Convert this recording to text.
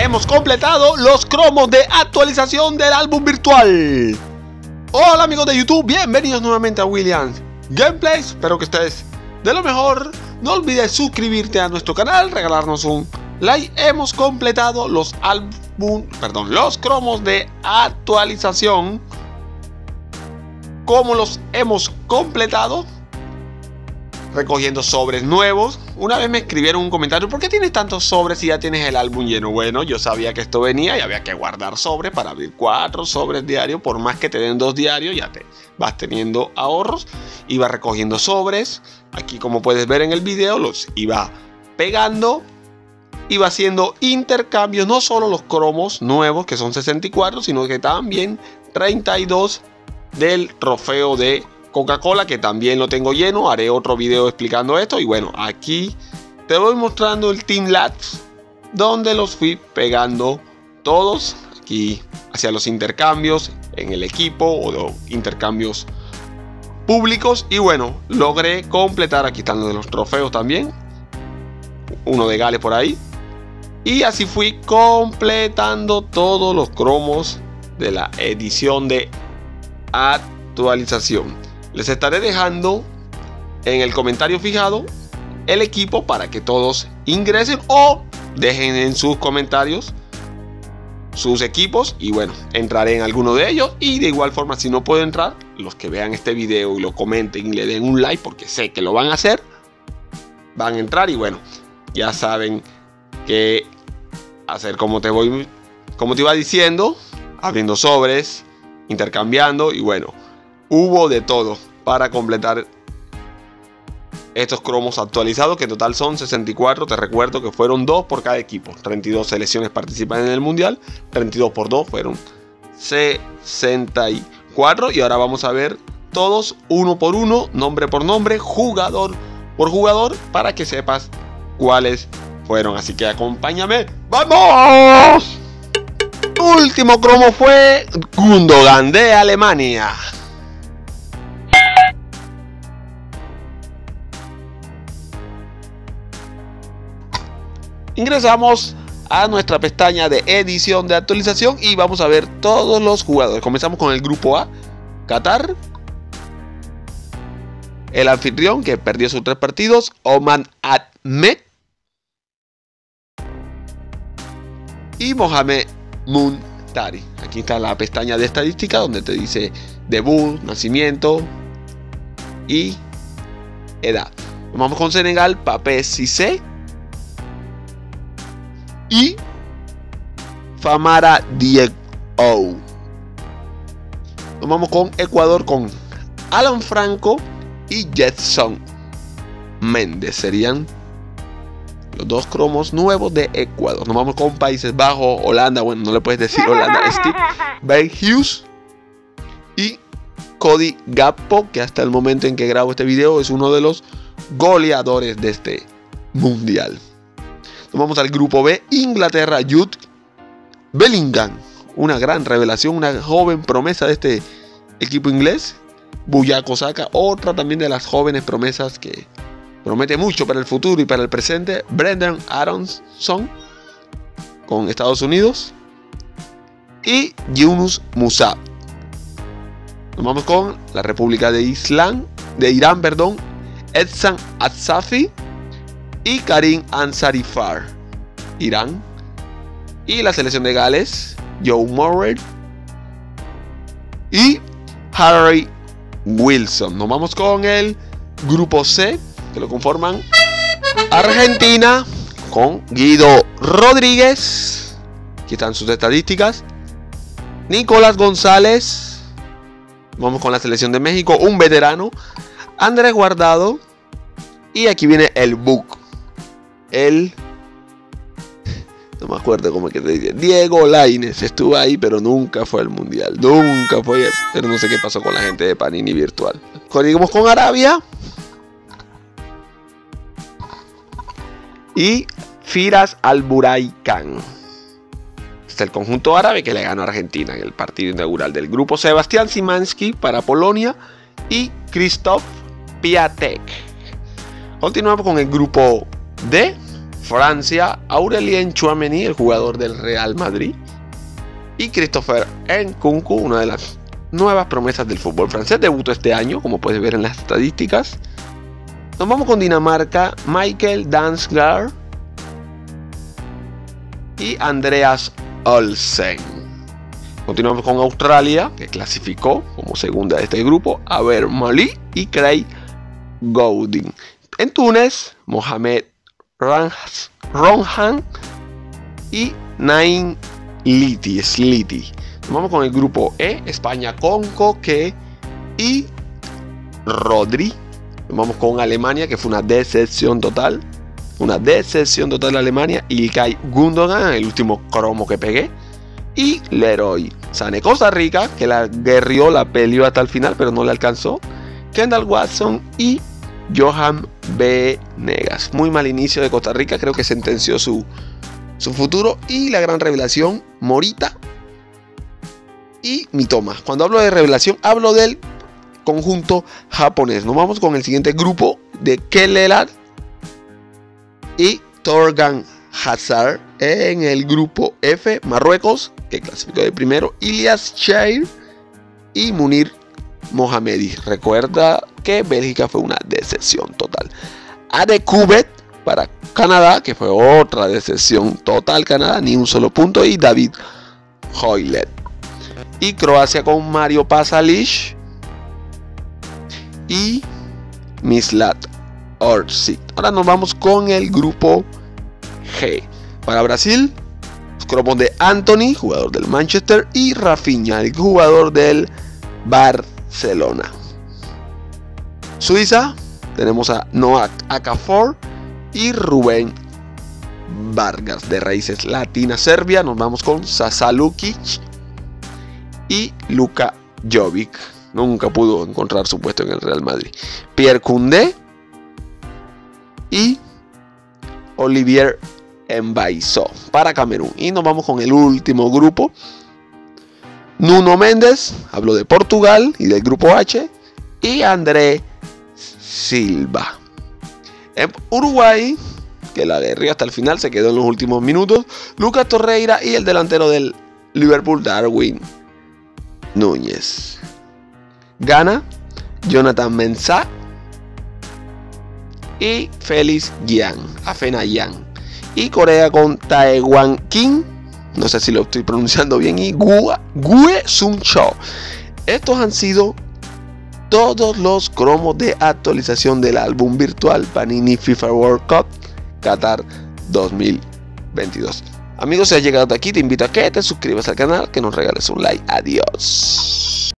hemos completado los cromos de actualización del álbum virtual. Hola amigos de YouTube, bienvenidos nuevamente a Williams Gameplays. Espero que estés de lo mejor. No olvides suscribirte a nuestro canal, regalarnos un like. Hemos completado los cromos de actualización. ¿Cómo los hemos completado? Recogiendo sobres nuevos. Una vez me escribieron un comentario: ¿por qué tienes tantos sobres si ya tienes el álbum lleno? Bueno, yo sabía que esto venía y había que guardar sobres para abrir 4 sobres diarios. Por más que te den 2 diarios, ya te vas teniendo ahorros. Iba recogiendo sobres. Aquí, como puedes ver en el video, los iba pegando. Iba haciendo intercambios, no solo los cromos nuevos, que son 64, sino que también 32 del trofeo de Coca-Cola, que también lo tengo lleno. Haré otro video explicando esto. Y bueno, aquí te voy mostrando el Team Labs, donde los fui pegando todos. Aquí hacia los intercambios en el equipo o intercambios públicos. Y bueno, logré completar. Aquí están los de los trofeos también. Uno de Gales por ahí. Y así fui completando todos los cromos de la edición de actualización. Les estaré dejando en el comentario fijado el equipo para que todos ingresen o dejen en sus comentarios sus equipos y bueno, entraré en alguno de ellos. Y de igual forma, si no puedo entrar, los que vean este video y lo comenten y le den un like, porque sé que lo van a hacer, van a entrar. Y bueno, ya saben que hacer como te iba diciendo, abriendo sobres, intercambiando. Y bueno, hubo de todo para completar estos cromos actualizados, que en total son 64. Te recuerdo que fueron 2 por cada equipo. 32 selecciones participan en el mundial. 32 por 2 fueron 64. Y ahora vamos a ver todos uno por uno, nombre por nombre, jugador por jugador, para que sepas cuáles fueron. Así que acompáñame. ¡Vamos! Último cromo fue Gundogan de Alemania. Ingresamos a nuestra pestaña de edición de actualización y vamos a ver todos los jugadores. Comenzamos con el grupo A, Qatar, el anfitrión que perdió sus 3 partidos, Oman Ahmed y Mohamed Muntari. Aquí está la pestaña de estadística donde te dice debut, nacimiento y edad. Vamos con Senegal, Pape Cissé y Famara Diego. Nos vamos con Ecuador, con Alan Franco y Jetson Méndez. Serían los 2 cromos nuevos de Ecuador. Nos vamos con Países Bajos, Holanda. Bueno, no le puedes decir Holanda. Steve Berghuis y Cody Gakpo, que hasta el momento en que grabo este video es uno de los goleadores de este mundial. Nos vamos al grupo B, Inglaterra, Jude Bellingham, una gran revelación, una joven promesa de este equipo inglés. Bukayo Saka, otra también de las jóvenes promesas que promete mucho para el futuro y para el presente. Brendan Aronson con Estados Unidos y Yunus Musa. Nos vamos con la República de Irán, Ehsan Assafi y Karim Ansarifar, Irán. Y la selección de Gales, Joe Murray y Harry Wilson. Nos vamos con el grupo C, que lo conforman Argentina con Guido Rodríguez. Aquí están sus estadísticas. Nicolás González. Vamos con la selección de México, un veterano, Andrés Guardado. Y aquí viene el Book. No me acuerdo cómo es que te dice. Diego Lainez estuvo ahí, pero nunca fue al mundial. Nunca fue. Pero no sé qué pasó con la gente de Panini Virtual. Seguimos con Arabia. Y Firas Alburaican. Este es el conjunto árabe que le ganó a Argentina en el partido inaugural del grupo. Sebastián Szymanski para Polonia y Krzysztof Piatek. Continuamos con el grupo D. Francia, Aurélien Tchouaméni, el jugador del Real Madrid, y Christopher Nkunku, una de las nuevas promesas del fútbol francés, debutó este año, como puedes ver en las estadísticas. Nos vamos con Dinamarca, Michael Dansgaard y Andreas Olsen. Continuamos con Australia, que clasificó como segunda de este grupo, Aber Mali y Craig Gooding. En Túnez, Mohamed Ronhan y Nain Sliti. Nos vamos con el grupo E, España con Koke y Rodri. Nos vamos con Alemania, que fue una decepción total. Una decepción total de Alemania. Ilkay Gundogan, el último cromo que pegué. Y Leroy Sané. Costa Rica, que la guerrió, la peleó hasta el final, pero no le alcanzó. Kendall Watson y Johan Venegas. Muy mal inicio de Costa Rica, creo que sentenció su futuro. Y la gran revelación, Morita y Mitoma. Cuando hablo de revelación, hablo del conjunto japonés. Nos vamos con el siguiente grupo de Kelleher y Thorgan Hazard. En el grupo F, Marruecos, que clasificó de primero, Ilias Chair y Munir Mohamedi. Recuerda que Bélgica fue una decepción total. Adekubet para Canadá, que fue otra decepción total. Canadá, ni un solo punto. Y David Hoylet. Y Croacia con Mario Pasalic y Mislav Orsic. Ahora nos vamos con el grupo G. Para Brasil, los cromos de Anthony, jugador del Manchester, y Rafinha, el jugador del Barcelona. Suiza, tenemos a Noah Okafor y Rubén Vargas, de raíces latinas. Serbia, nos vamos con Sasa Lukic y Luka Jovic. Nunca pudo encontrar su puesto en el Real Madrid. Pierre Koundé y Olivier Mbaizo para Camerún. Y nos vamos con el último grupo. Nuno Méndez, hablo de Portugal y del grupo H, y André Silva. En Uruguay, que la guerrió hasta el final, se quedó en los últimos minutos, Lucas Torreira y el delantero del Liverpool, Darwin Núñez. Ghana, Jonathan Mensah y Félix Afenayan. Y Corea con Taekwon Kim, no sé si lo estoy pronunciando bien, y Gue Sun Cho. Estos han sido todos los cromos de actualización del álbum virtual Panini FIFA World Cup Qatar 2022. Amigos, si has llegado hasta aquí, te invito a que te suscribas al canal, que nos regales un like. Adiós.